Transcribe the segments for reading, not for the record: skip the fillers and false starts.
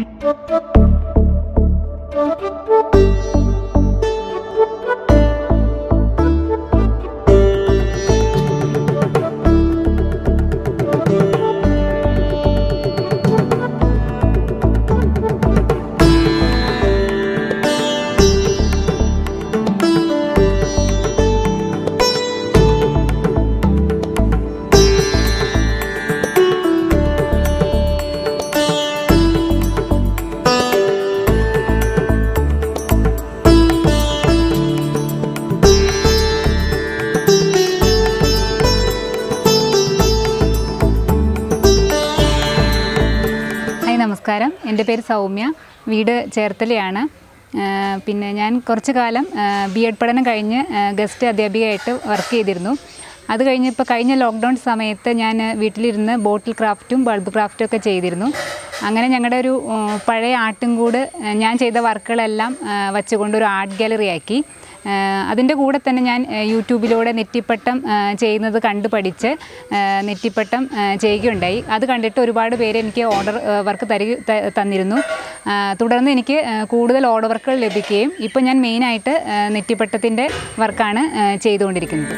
നമസ്കാരം, എൻ്റെ പേര് സൗമ്യ. വീട് ചേർത്തലയാണ്. പിന്നെ ഞാൻ കുറച്ച് കാലം B.Ed പഠനം കഴിഞ്ഞ് ഗസ്റ്റ് അധ്യാപികയായിട്ട് വർക്ക് ചെയ്തിരുന്നു. അത് കഴിഞ്ഞ് ഇപ്പോൾ കഴിഞ്ഞ ലോക്ക്ഡൗൺ സമയത്ത് ഞാൻ വീട്ടിലിരുന്ന് ബോട്ടിൽ ക്രാഫ്റ്റും ബൾബ് ക്രാഫ്റ്റും ഒക്കെ ചെയ്തിരുന്നു. അങ്ങനെ ഞങ്ങളുടെ ഒരു പഴയ ആട്ടുംകൂട് ഞാൻ ചെയ്ത വർക്കുകളെല്ലാം വച്ചുകൊണ്ടൊരു ആർട്ട് ഗാലറി ആക്കി. അതിൻ്റെ കൂടെ തന്നെ ഞാൻ യൂട്യൂബിലൂടെ നെറ്റിപ്പട്ടം ചെയ്യുന്നത് കണ്ടു പഠിച്ച് നെറ്റിപ്പട്ടം ചെയ്യുകയുണ്ടായി. അത് കണ്ടിട്ട് ഒരുപാട് പേര് എനിക്ക് ഓർഡർ വർക്ക് തന്നിരുന്നു. തുടർന്ന് എനിക്ക് കൂടുതൽ ഓർഡർ വർക്കുകൾ ലഭിക്കുകയും ഇപ്പോൾ ഞാൻ മെയിനായിട്ട് നെറ്റിപ്പട്ടത്തിൻ്റെ വർക്കാണ് ചെയ്തുകൊണ്ടിരിക്കുന്നത്.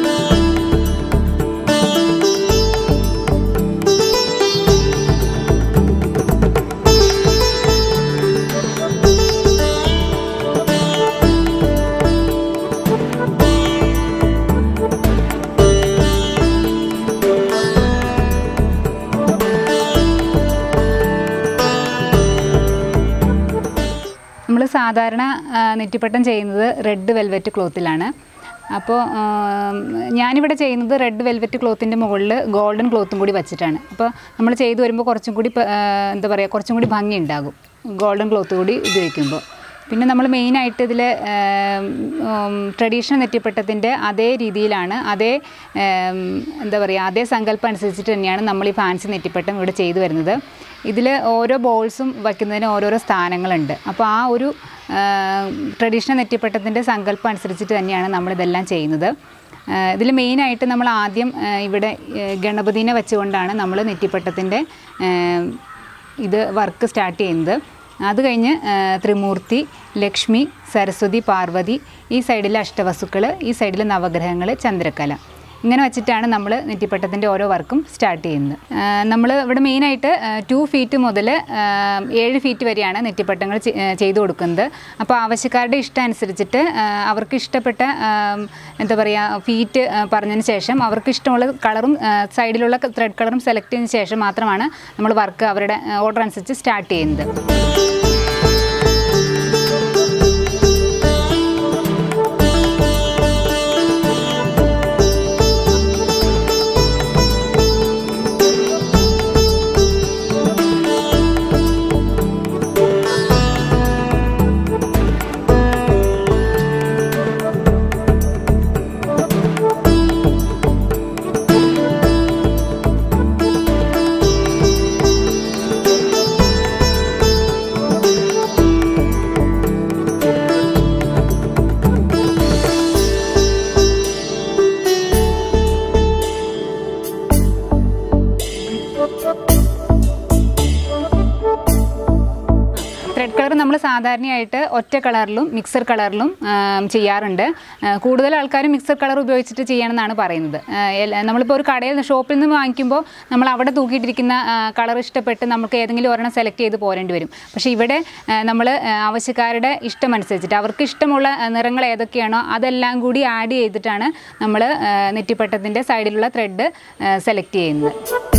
നമ്മൾ സാധാരണ നെറ്റിപ്പട്ടം ചെയ്യുന്നത് റെഡ് വെൽവെറ്റ് ക്ലോത്തിലാണ്. അപ്പോൾ ഞാനിവിടെ ചെയ്യുന്നത് റെഡ് വെൽവെറ്റ് ക്ലോത്തിൻ്റെ മുകളിൽ ഗോൾഡൻ ക്ലോത്തും കൂടി വച്ചിട്ടാണ്. അപ്പോൾ നമ്മൾ ചെയ്തു വരുമ്പോൾ കുറച്ചും കൂടി എന്താ പറയുക, കുറച്ചും കൂടി ഭംഗി ഉണ്ടാകും ഗോൾഡൻ ക്ലോത്ത് കൂടി ഉപയോഗിക്കുമ്പോൾ. പിന്നെ നമ്മൾ മെയിനായിട്ട് ഇതിൽ ട്രഡീഷണൽ നെറ്റിപ്പട്ടത്തിൻ്റെ അതേ രീതിയിലാണ്, അതേ എന്താ പറയുക, അതേ സങ്കല്പം അനുസരിച്ചിട്ട് തന്നെയാണ് നമ്മൾ ഈ ഫാൻസി നെറ്റിപ്പട്ടം ഇവിടെ ചെയ്തു വരുന്നത്. ഇതിൽ ഓരോ ബോൾസും വയ്ക്കുന്നതിന് ഓരോരോ സ്ഥാനങ്ങളുണ്ട്. അപ്പോൾ ആ ഒരു ട്രഡീഷണൽ നെറ്റിപ്പട്ടത്തിൻ്റെ സങ്കല്പം അനുസരിച്ചിട്ട് തന്നെയാണ് നമ്മളിതെല്ലാം ചെയ്യുന്നത്. ഇതിൽ മെയിനായിട്ട് നമ്മൾ ആദ്യം ഇവിടെ ഗണപതിനെ വെച്ചുകൊണ്ടാണ് നമ്മൾ നെറ്റിപ്പട്ടത്തിൻ്റെ ഇത് വർക്ക് സ്റ്റാർട്ട് ചെയ്യുന്നത്. അത് കഴിഞ്ഞ് ത്രിമൂർത്തി, ലക്ഷ്മി, സരസ്വതി, പാർവതി, ഈ സൈഡിൽ അഷ്ടവസുക്കൾ, ഈ സൈഡിൽ നവഗ്രഹങ്ങൾ, ചന്ദ്രക്കല, ഇങ്ങനെ വെച്ചിട്ടാണ് നമ്മൾ നെറ്റിപ്പട്ടത്തിൻ്റെ ഓരോ വർക്കും സ്റ്റാർട്ട് ചെയ്യുന്നത്. നമ്മൾ ഇവിടെ മെയിനായിട്ട് 2 ഫീറ്റ് മുതൽ 7 ഫീറ്റ് വരെയാണ് നെറ്റിപ്പട്ടങ്ങൾ ചെയ്തു കൊടുക്കുന്നത്. അപ്പോൾ ആവശ്യക്കാരുടെ ഇഷ്ടം അനുസരിച്ചിട്ട് അവർക്ക് ഇഷ്ടപ്പെട്ട എന്താ പറയുക ഫീറ്റ് പറഞ്ഞതിന് ശേഷം അവർക്ക് ഇഷ്ടമുള്ള കളറും സൈഡിലുള്ള ത്രെഡ് കളറും സെലക്ട് ചെയ്തതിന് ശേഷം മാത്രമാണ് നമ്മൾ വർക്ക് അവരുടെ ഓർഡർ അനുസരിച്ച് സ്റ്റാർട്ട് ചെയ്യുന്നത്. ത്രെഡ് കളർ നമ്മൾ സാധാരണയായിട്ട് ഒറ്റ കളറിലും മിക്സർ കളറിലും ചെയ്യാറുണ്ട്. കൂടുതൽ ആൾക്കാരും മിക്സർ കളർ ഉപയോഗിച്ചിട്ട് ചെയ്യണമെന്നാണ് പറയുന്നത്. നമ്മളിപ്പോൾ ഒരു കടയിൽ ഷോപ്പിൽ നിന്ന് വാങ്ങിക്കുമ്പോൾ നമ്മൾ അവിടെ തൂക്കിയിട്ടിരിക്കുന്ന കളർ ഇഷ്ടപ്പെട്ട് നമുക്ക് ഏതെങ്കിലും ഒരെണ്ണം സെലക്ട് ചെയ്ത് പോരേണ്ടി വരും. പക്ഷേ ഇവിടെ നമ്മൾ ആവശ്യക്കാരുടെ ഇഷ്ടമനുസരിച്ചിട്ട് അവർക്ക് ഇഷ്ടമുള്ള നിറങ്ങൾ ഏതൊക്കെയാണോ അതെല്ലാം കൂടി ആഡ് ചെയ്തിട്ടാണ് നമ്മൾ നെറ്റിപ്പട്ടത്തിൻ്റെ സൈഡിലുള്ള ത്രെഡ് സെലക്ട് ചെയ്യുന്നത്.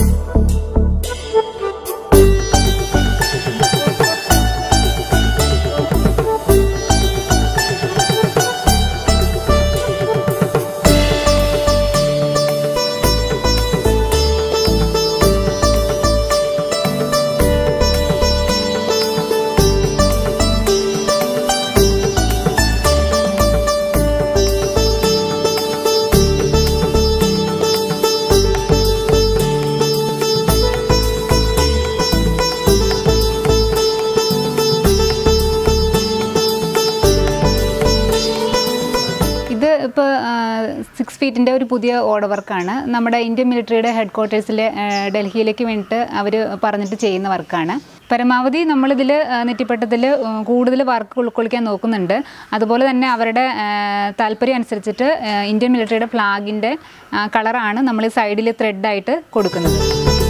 ഇപ്പോൾ 6 ഫീറ്റിൻ്റെ ഒരു പുതിയ ഓർഡർ വർക്കാണ്. നമ്മുടെ ഇന്ത്യൻ മിലിറ്ററിയുടെ ഹെഡ് ക്വാർട്ടേഴ്സിൽ ഡൽഹിയിലേക്ക് വേണ്ടിയിട്ട് അവർ പറഞ്ഞിട്ട് ചെയ്യുന്ന വർക്കാണ്. പരമാവധി നമ്മളിതിൽ നെറ്റിപ്പട്ടത്തിൽ കൂടുതൽ വർക്ക് ഉൾക്കൊള്ളിക്കാൻ നോക്കുന്നുണ്ട്. അതുപോലെ തന്നെ അവരുടെ താല്പര്യം അനുസരിച്ചിട്ട് ഇന്ത്യൻ മിലിറ്ററിയുടെ ഫ്ലാഗിൻ്റെ കളറാണ് നമ്മൾ സൈഡിൽ ത്രെഡായിട്ട് കൊടുക്കുന്നത്.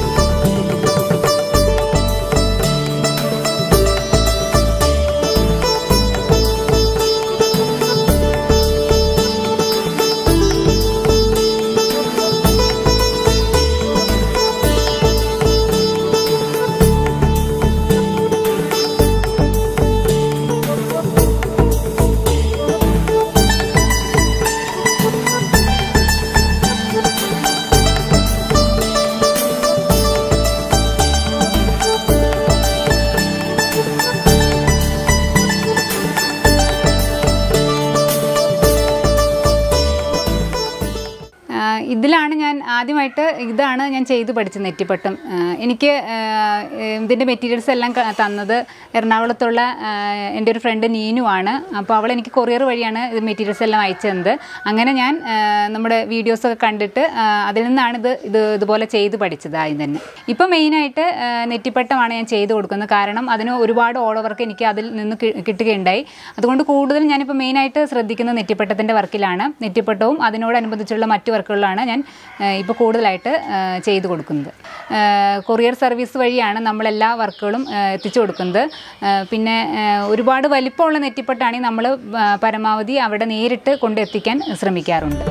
ഇതിലാണ് ഞാൻ ആദ്യമായിട്ട് ഇതാണ് ഞാൻ ചെയ്തു പഠിച്ചത് നെറ്റിപ്പട്ടം. എനിക്ക് ഇതിൻ്റെ മെറ്റീരിയൽസ് എല്ലാം തന്നത് എറണാകുളത്തുള്ള എൻ്റെ ഒരു ഫ്രണ്ട് നീനു ആണ്. അപ്പോൾ അവൾ എനിക്ക് കൊറിയർ വഴിയാണ് ഇത് മെറ്റീരിയൽസ് എല്ലാം അയച്ചു തന്നത്. അങ്ങനെ ഞാൻ നമ്മുടെ വീഡിയോസൊക്കെ കണ്ടിട്ട് അതിൽ നിന്നാണ് ഇതുപോലെ ചെയ്ത് പഠിച്ചത് ആദ്യം തന്നെ. ഇപ്പോൾ മെയിനായിട്ട് നെറ്റിപ്പട്ടമാണ് ഞാൻ ചെയ്ത് കൊടുക്കുന്നത്. കാരണം അതിന് ഒരുപാട് ഓൾ വർക്ക് എനിക്ക് അതിൽ നിന്ന് കിട്ടുകയുണ്ടായി. അതുകൊണ്ട് കൂടുതലും ഞാനിപ്പോൾ മെയിനായിട്ട് ശ്രദ്ധിക്കുന്നത് നെറ്റിപ്പട്ടത്തിൻ്റെ വർക്കിലാണ്. നെറ്റിപ്പട്ടവും അതിനോടനുബന്ധിച്ചുള്ള മറ്റു വർക്കുകളിലാണ് ഞാൻ ഇപ്പോൾ കൂടുതലായിട്ട് ചെയ്തു കൊടുക്കുന്നത്. കൊറിയർ സർവീസ് വഴിയാണ് നമ്മളെല്ലാ വർക്കുകളും എത്തിച്ചു കൊടുക്കുന്നത്. പിന്നെ ഒരുപാട് വലിപ്പമുള്ള നെറ്റിപ്പട്ടാണെങ്കിൽ നമ്മൾ പരമാവധി അവിടെ നേരിട്ട് കൊണ്ടെത്തിക്കാൻ ശ്രമിക്കാറുണ്ട്.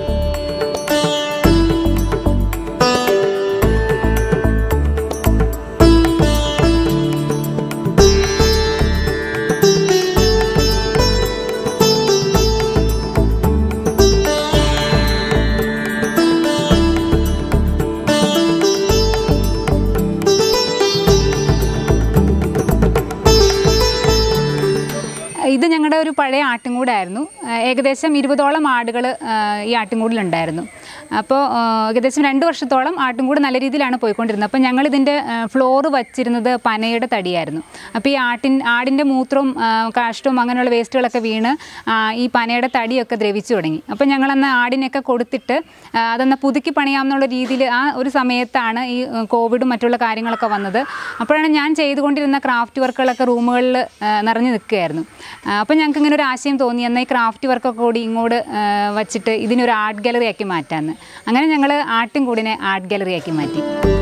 ഇത് ഞങ്ങളുടെ ഒരു പഴയ ആട്ടിൻകൂടായിരുന്നു. ഏകദേശം 20ഓളം ആടുകൾ ഈ ആട്ടിൻകൂടിലുണ്ടായിരുന്നു. അപ്പോൾ ഏകദേശം 2 വർഷത്തോളം ആട്ടിൻകൂട് നല്ല രീതിയിലാണ് പോയിക്കൊണ്ടിരുന്നത്. അപ്പോൾ ഞങ്ങളിതിൻ്റെ ഫ്ലോറ് വച്ചിരുന്നത് പനയുടെ തടിയായിരുന്നു. അപ്പോൾ ഈ ആടിൻ്റെ മൂത്രവും കാഷ്ടവും അങ്ങനെയുള്ള വേസ്റ്റുകളൊക്കെ വീണ് ഈ പനയുടെ തടിയൊക്കെ ദ്രവിച്ചു തുടങ്ങി. അപ്പോൾ ഞങ്ങളന്ന് ആടിനൊക്കെ കൊടുത്തിട്ട് അതൊന്ന് പുതുക്കി പണിയാമെന്നുള്ള രീതിയിൽ ആ ഒരു സമയത്താണ് ഈ കോവിഡും മറ്റുള്ള കാര്യങ്ങളൊക്കെ വന്നത്. അപ്പോഴാണ് ഞാൻ ചെയ്തുകൊണ്ടിരുന്ന ക്രാഫ്റ്റ് വർക്കുകളൊക്കെ റൂമുകളിൽ നിറഞ്ഞു നിൽക്കുകയായിരുന്നു. അപ്പോൾ ഞങ്ങൾക്ക് ഇങ്ങനെ ഒരു ആശയം തോന്നി, എന്നാൽ ഈ ക്രാഫ്റ്റ് വർക്കൊക്കെ കൂടി ഇങ്ങോട്ട് വച്ചിട്ട് ഇതിനൊരു ആർട്ട് ഗാലറി ആക്കി മാറ്റാമെന്ന്. അങ്ങനെ ഞങ്ങൾ ആട്ടിൻകൂടിനെ ആർട്ട് ഗാലറി ആക്കി മാറ്റി.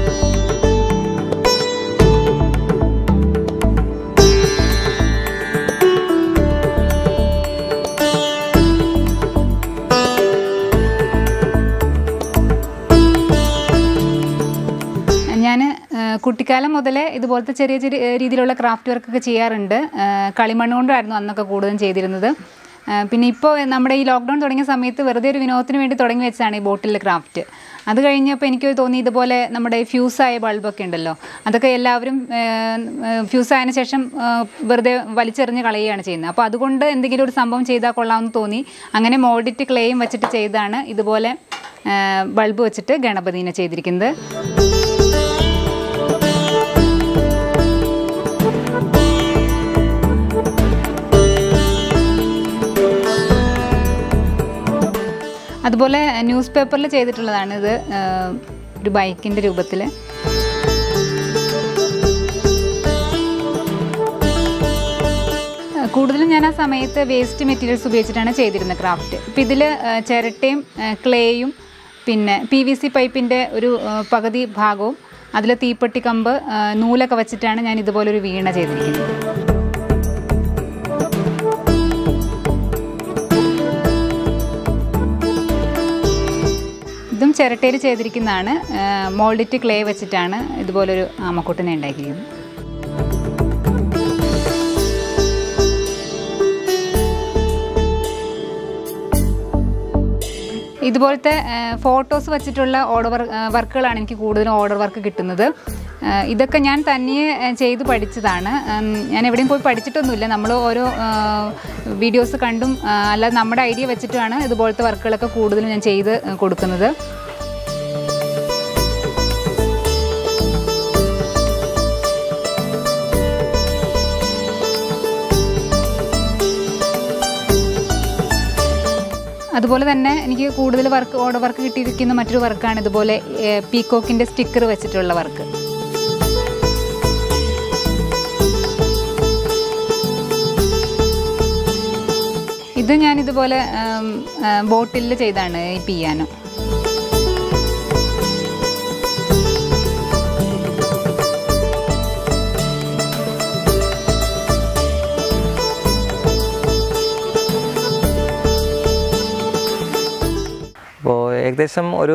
ഞാൻ കുട്ടിക്കാലം മുതലേ ഇതുപോലത്തെ ചെറിയ ചെറിയ രീതിയിലുള്ള ക്രാഫ്റ്റ് വർക്കൊക്കെ ചെയ്യാറുണ്ട്. കളിമണ്ണ് കൊണ്ടായിരുന്നു അന്നൊക്കെ കൂടുതലും ചെയ്തിരുന്നത്. പിന്നെ ഇപ്പോൾ നമ്മുടെ ഈ ലോക്ക്ഡൗൺ തുടങ്ങിയ സമയത്ത് വെറുതെ ഒരു വിനോദത്തിന് വേണ്ടി തുടങ്ങി വെച്ചതാണ് ഈ ബോട്ടിൽ ക്രാഫ്റ്റ്. അത് കഴിഞ്ഞപ്പോൾ എനിക്ക് തോന്നി ഇതുപോലെ നമ്മുടെ ഫ്യൂസായ ബൾബൊക്കെ ഉണ്ടല്ലോ, അതൊക്കെ എല്ലാവരും ഫ്യൂസായതിനു ശേഷം വെറുതെ വലിച്ചെറിഞ്ഞ് കളയുകയാണ് ചെയ്യുന്നത്. അപ്പോൾ അതുകൊണ്ട് എന്തെങ്കിലും ഒരു സംഭവം ചെയ്താൽ കൊള്ളാമെന്ന് തോന്നി. അങ്ങനെ മോൾഡിറ്റ് ക്ലേയും വെച്ചിട്ട് ചെയ്താണ് ഇതുപോലെ ബൾബ് വെച്ചിട്ട് ഗണപതിനെ ചെയ്തിരിക്കുന്നത്. അതുപോലെ ന്യൂസ് പേപ്പറിൽ ചെയ്തിട്ടുള്ളതാണ് ഇത്, ഒരു ബൈക്കിൻ്റെ രൂപത്തിൽ. കൂടുതലും ഞാൻ ആ സമയത്ത് വേസ്റ്റ് മെറ്റീരിയൽസ് ഉപയോഗിച്ചിട്ടാണ് ചെയ്തിരുന്നത് ക്രാഫ്റ്റ്. അപ്പോൾ ഇതിൽ ചിരട്ടയും ക്ലേയും പിന്നെ PVC പൈപ്പിൻ്റെ ഒരു പകുതി ഭാഗവും അതിൽ തീപ്പെട്ടി കമ്പ് നൂലൊക്കെ വെച്ചിട്ടാണ് ഞാൻ ഇതുപോലൊരു വീണ ചെയ്തിരിക്കുന്നത്. ഇതും ചിരട്ടയിൽ ചെയ്തിരിക്കുന്നതാണ്. മോൾഡിറ്റ് ക്ലേ വെച്ചിട്ടാണ് ഇതുപോലൊരു ആമക്കുട്ടനെ ഉണ്ടാക്കിയിരിക്കുന്നത്. ഇതുപോലത്തെ ഫോട്ടോസ് വെച്ചിട്ടുള്ള ഓർഡർ വർക്കുകളാണ് എനിക്ക് കൂടുതലും ഓർഡർ വർക്ക് കിട്ടുന്നത്. ഇതൊക്കെ ഞാൻ തനിയെ ചെയ്ത് പഠിച്ചതാണ്. ഞാൻ എവിടെയും പോയി പഠിച്ചിട്ടൊന്നുമില്ല. നമ്മൾ ഓരോ വീഡിയോസ് കണ്ടും അല്ലാതെ നമ്മുടെ ഐഡിയ വെച്ചിട്ടാണ് ഇതുപോലത്തെ വർക്കുകളൊക്കെ കൂടുതലും ഞാൻ ചെയ്ത് കൊടുക്കുന്നത്. അതുപോലെ തന്നെ എനിക്ക് കൂടുതൽ ഓർഡർ വർക്ക് കിട്ടിയിരിക്കുന്ന മറ്റൊരു വർക്കാണ് ഇതുപോലെ പീക്കോക്കിൻ്റെ സ്റ്റിക്കർ വെച്ചിട്ടുള്ള വർക്ക്. ഇത് ഞാനിതുപോലെ ബോട്ടിൽ ചെയ്താണ് ഈ പിയാനോ. അപ്പോൾ ഏകദേശം ഒരു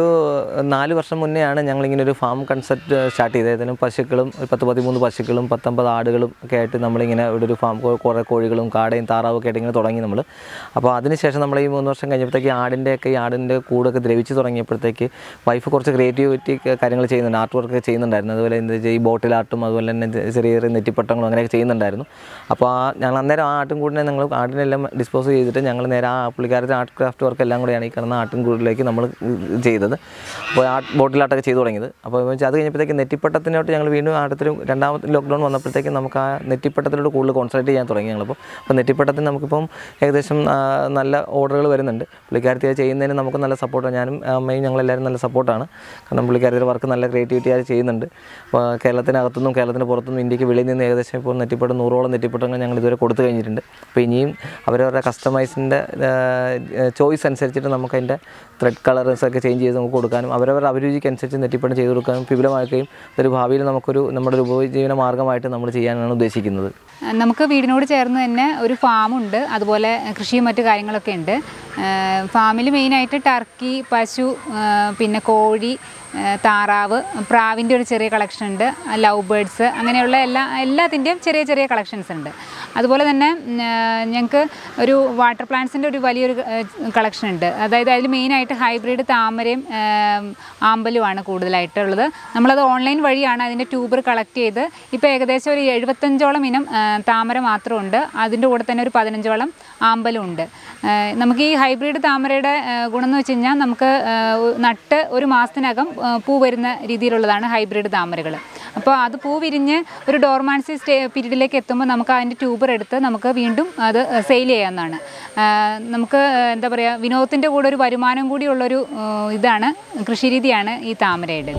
4 വർഷം മുന്നെയാണ് ഞങ്ങളിങ്ങനെ ഒരു ഫാം കൺസെപ്റ്റ് സ്റ്റാർട്ട് ചെയ്തത്. അതിന് പശുക്കളും 10-13 പശുക്കളും 19 ആടുകളും ഒക്കെ ആയിട്ട് നമ്മളിങ്ങനെ ഇവിടെ ഒരു ഫാം, കുറേ കോഴികളും കാടയും താറാവൊക്കെ ആയിട്ട് ഇങ്ങനെ തുടങ്ങി നമ്മൾ. അപ്പോൾ അതിനുശേഷം നമ്മൾ ഈ 3 വർഷം കഴിഞ്ഞപ്പോഴത്തേക്ക് ഈ ആടിൻ്റെ കൂടൊക്കെ ദ്രവിച്ച് തുടങ്ങിയപ്പോഴത്തേക്ക് വൈഫ് കുറച്ച് ക്രിയേറ്റിവിറ്റി കാര്യങ്ങൾ ചെയ്യുന്നുണ്ട്, ആർട്ട് വർക്ക് ചെയ്യുന്നുണ്ടായിരുന്നു. അതുപോലെ എന്താ വെച്ചാൽ ഈ ബോട്ടിൽ ആർട്ടും അതുപോലെ തന്നെ ചെറിയ ചെറിയ നെറ്റിപ്പട്ടങ്ങളും അങ്ങനെയൊക്കെ ചെയ്യുന്നുണ്ടായിരുന്നു. അപ്പോൾ ഞങ്ങൾ അന്നേരം ആ ആട്ടും കൂടിനെ ആടിനെല്ലാം ഡിസ്പോസ് ചെയ്തിട്ട് ഞങ്ങൾ നേരെ ആ പുള്ളിക്കാരത്തെ ആർട്ട് ക്രാഫ്റ്റ് വർക്ക് എല്ലാം കൂടെയാണ് ഈ കിടന്ന ആട്ടും കൂടിലേക്ക് നമ്മൾ ചെയ്തത്. അപ്പോൾ ബോട്ടിലാട്ടൊക്കെ ചെയ്തു തുടങ്ങിയത്. അപ്പോൾ അത് കഴിഞ്ഞപ്പോഴത്തേക്ക് നെറ്റിപ്പട്ടത്തിനോട്ട് ഞങ്ങൾ വീണ്ടും അടുത്തൊരു 2ാമത്തെ ലോക്ക്ഡൗൺ വന്നപ്പോഴത്തേക്ക് നമുക്ക് ആ നെറ്റിപ്പട്ടത്തിലോട്ട് കൂടുതൽ കോൺസെൻട്രേറ്റ് ചെയ്യാൻ തുടങ്ങി ഞങ്ങളിപ്പോൾ. അപ്പോൾ നെറ്റിപ്പട്ടത്തിന് നമുക്കിപ്പം ഏകദേശം നല്ല ഓർഡറുകൾ വരുന്നുണ്ട്. പുള്ളിക്കാരത്തി ചെയ്യുന്നതിന് നമുക്ക് നല്ല സപ്പോർട്ടാണ്. ഞാനും അമ്മയും ഞങ്ങളെല്ലാവരും നല്ല സപ്പോർട്ടാണ്. കാരണം പുള്ളിക്കാരത്തിൻ്റെ വർക്ക് നല്ല ക്രിയേറ്റിവിറ്റി ആയി ചെയ്യുന്നുണ്ട്. അപ്പോൾ കേരളത്തിനകത്തുനിന്നും കേരളത്തിന് പുറത്തുനിന്നും ഇന്ത്യക്ക് വെളിയിൽ നിന്ന് ഏകദേശം ഇപ്പോൾ നെറ്റിപ്പട്ടം 100ഓളം നെറ്റിപ്പട്ടങ്ങൾ ഞങ്ങൾ ഇതുവരെ കൊടുത്തു കഴിഞ്ഞിട്ടുണ്ട്. അപ്പോൾ ഇനിയും അവരവരുടെ കസ്റ്റമൈസിൻ്റെ ചോയ്സ് അനുസരിച്ചിട്ട് നമുക്കതിൻ്റെ ത്രെഡ് കളേഴ്സൊക്കെ ചേഞ്ച് ചെയ്ത് നമുക്ക് കൊടുക്കാനും അവരവരുടെ അഭിരുചിക്ക് അനുസരിച്ച് നെറ്റിപ്പട്ടം ചെയ്ത് കൊടുക്കാനും വിപുലമാക്കുകയും അതൊരു ഭാവിയിൽ നമ്മുടെ ഒരു ഉപജീവന മാർഗ്ഗമായിട്ട് നമ്മൾ ചെയ്യാനാണ് ഉദ്ദേശിക്കുന്നത്. നമുക്ക് വീടിനോട് ചേർന്ന് തന്നെ ഒരു ഫാമുണ്ട്, അതുപോലെ കൃഷിയും മറ്റു കാര്യങ്ങളൊക്കെ ഉണ്ട്. ഫാമിൽ മെയിനായിട്ട് ടർക്കി, പശു, പിന്നെ കോഴി, താറാവ്, പ്രാവിൻ്റെ ഒരു ചെറിയ കളക്ഷൻ ഉണ്ട്, ലവ് ബേർഡ്സ്, അങ്ങനെയുള്ള എല്ലാത്തിൻ്റെയും ചെറിയ ചെറിയ കളക്ഷൻസ് ഉണ്ട്. അതുപോലെ തന്നെ ഞങ്ങൾക്ക് ഒരു വാട്ടർ പ്ലാന്റ്സിൻ്റെ ഒരു വലിയൊരു കളക്ഷൻ ഉണ്ട്. അതായത് അതിൽ മെയിനായിട്ട് ഹൈബ്രിഡ് താമരയും ആമ്പലുമാണ് കൂടുതലായിട്ടുള്ളത്. നമ്മളത് ഓൺലൈൻ വഴിയാണ് അതിൻ്റെ ട്യൂബർ കളക്ട് ചെയ്ത് ഇപ്പോൾ ഏകദേശം ഒരു 75ഓളം ഇനം താമര മാത്രമുണ്ട്. അതിൻ്റെ കൂടെ തന്നെ ഒരു 15ഓളം ആമ്പലും ഉണ്ട്. നമുക്ക് ഈ ഹൈബ്രിഡ് താമരയുടെ ഗുണം എന്ന് വെച്ച് കഴിഞ്ഞാൽ നമുക്ക് നട്ട് ഒരു മാസത്തിനകം പൂ വരുന്ന രീതിയിലുള്ളതാണ് ഹൈബ്രിഡ് താമരകൾ. അപ്പോൾ അത് പൂ വിരിഞ്ഞ് ഒരു ഡോർമാൻസി പീരീഡിലേക്ക് എത്തുമ്പോൾ നമുക്ക് അതിൻ്റെ ട്യൂബർ എടുത്ത് നമുക്ക് വീണ്ടും അത് സെയിൽ ചെയ്യാവുന്നതാണ്. നമുക്ക് എന്താ പറയുക, വിനോദത്തിൻ്റെ കൂടെ ഒരു വരുമാനം കൂടിയുള്ളൊരു ഇതാണ്, കൃഷിരീതിയാണ് ഈ താമരയുടെ.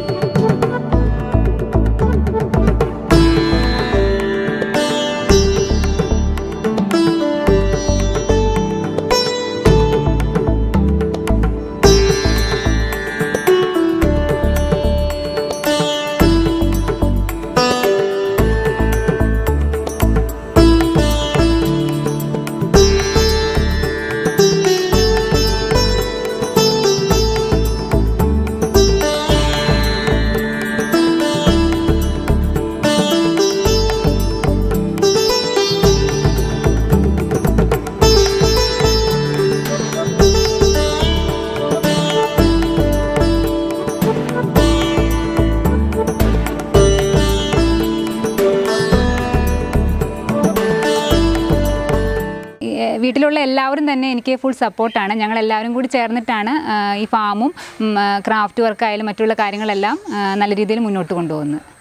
വീട്ടിലുള്ള എല്ലാവരും തന്നെ എനിക്ക് ഫുൾ സപ്പോർട്ടാണ്. ഞങ്ങളെല്ലാവരും കൂടി ചേർന്നിട്ടാണ് ഈ ഫാമും ക്രാഫ്റ്റ് വർക്കായാലും മറ്റുള്ള കാര്യങ്ങളെല്ലാം നല്ല രീതിയിൽ മുന്നോട്ട് കൊണ്ടുപോകുന്നത്.